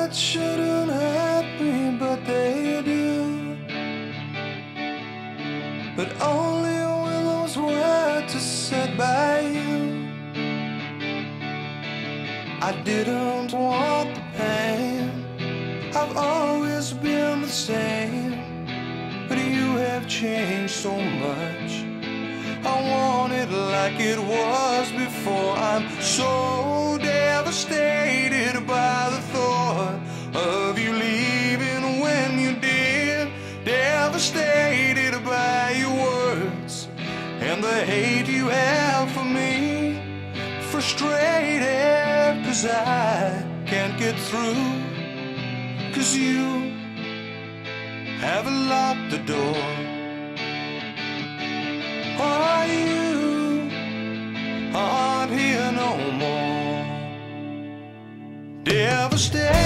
that shouldn't hurt me, but they do. But only when those words are said by you. I didn't want the pain, I've always been the same, but you have changed so much. I want it like it was before. I'm so devastated by the thought of you leaving when you did. Devastated by your words and the hate you have for me. Frustrated 'cause I can't get through, 'cause you haven't locked the door. Or you aren't here no more. Devastated